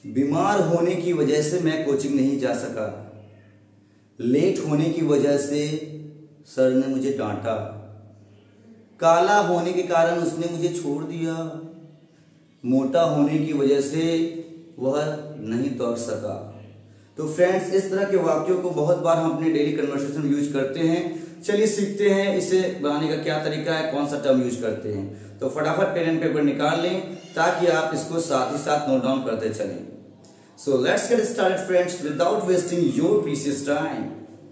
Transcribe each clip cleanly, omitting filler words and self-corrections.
बीमार होने की वजह से मैं कोचिंग नहीं जा सका। लेट होने की वजह से सर ने मुझे डांटा। काला होने के कारण उसने मुझे छोड़ दिया। मोटा होने की वजह से वह नहीं दौड़ सका। तो फ्रेंड्स, इस तरह के वाक्यों को बहुत बार हम अपने डेली कन्वर्सेशन में यूज करते हैं। चलिए सीखते हैं इसे बनाने का क्या तरीका है, कौन सा टर्म यूज करते हैं। तो फटाफट पेन एंड पेपर निकाल लें ताकि आप इसको साथ ही साथ नोट डाउन करते चलें। So let's get started friends without wasting your precious time.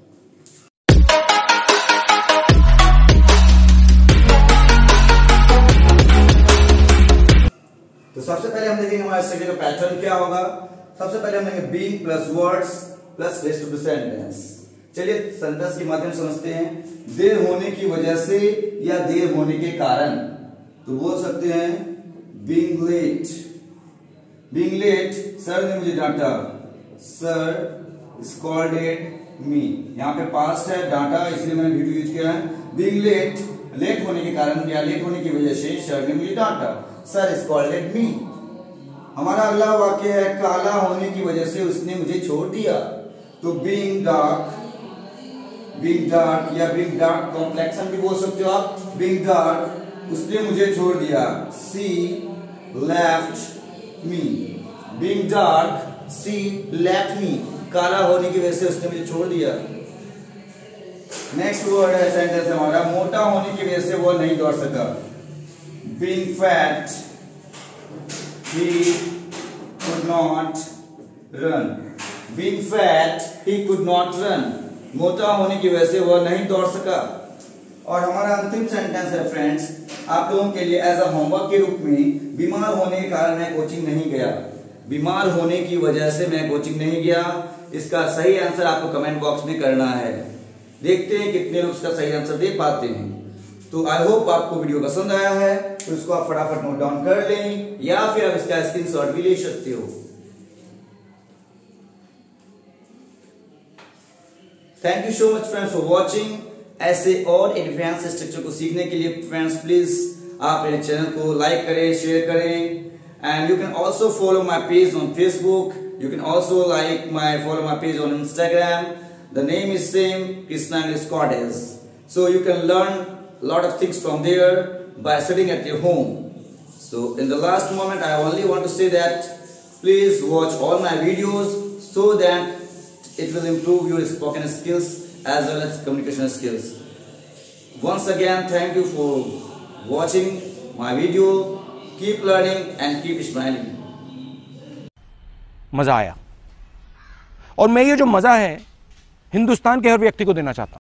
तो सबसे पहले हम देखेंगे हमारे स्ट्रक्चर का पैटर्न क्या होगा। सबसे पहले हम देखेंगे being plus words plus rest of the sentence. चलिए सेंटेंस के माध्यम से समझते हैं। देर होने की वजह से या देर होने के कारण, तो बोल सकते हैं being late. Being late, sir ने मुझे डांटा। Sir scolded me. यहाँ पे पास्ट है, डांटा इसलिए मैंने वीडियो यूज किया है। बीइंग लेट, लेट होने के कारण या लेट होने की वजह से सर ने मुझे डांटा। Sir scolded me. हमारा अगला वाक्य है काला होने की वजह से उसने मुझे छोड़ दिया। तो बीइंग डार्क, बीइंग डार्क या बीइंग डार्क कॉम्प्लेक्शन भी बोल सकते हो आप। बीइंग डार्क, उसने मुझे छोड़ दिया। She left me. Being dark, she left me. काला होने की वजह से उसने मुझे छोड़ दिया। नेक्स्ट वर्ड है सेंटेंस हमारा मोटा होने की वजह से वो नहीं दौड़ सका। Being fat, he could not run. Being fat, he could not run. मोटा होने की वजह से वह नहीं दौड़ सका। और हमारा अंतिम सेंटेंस है फ्रेंड्स, आप लोगों के लिए एज अ होमवर्क के रूप में, बीमार होने के कारण मैं कोचिंग नहीं गया। बीमार होने की वजह से मैं कोचिंग नहीं गया। इसका सही आंसर आपको कमेंट बॉक्स में करना है। देखते हैं कितने लोग इसका सही आंसर दे पाते हैं। तो आई होप आपको वीडियो पसंद आया है, तो इसको आप फटाफट नोट डाउन कर लें या फिर आप इसका स्क्रीनशॉट भी ले सकते हो। Thank you so much friends for watching. ऐसे और एडवांस स्ट्रक्चर को सीखने के लिए फ्रेंड्स प्लीज आप मेरे चैनल को लाइक करें, शेयर करें। And you can also follow my page on Facebook. You can also follow my page on Instagram. The name is same, Krishna English cottage. So you can learn a lot of things from there by sitting at your home. So in the last moment, I only want to say that please watch all my videos so that it will improve your spoken skills as well as communication skills. Once again, thank you for watching my video. Keep learning and keep smiling. मजा आया, और मैं ये जो मजा है हिंदुस्तान के हर व्यक्ति को देना चाहता हूं।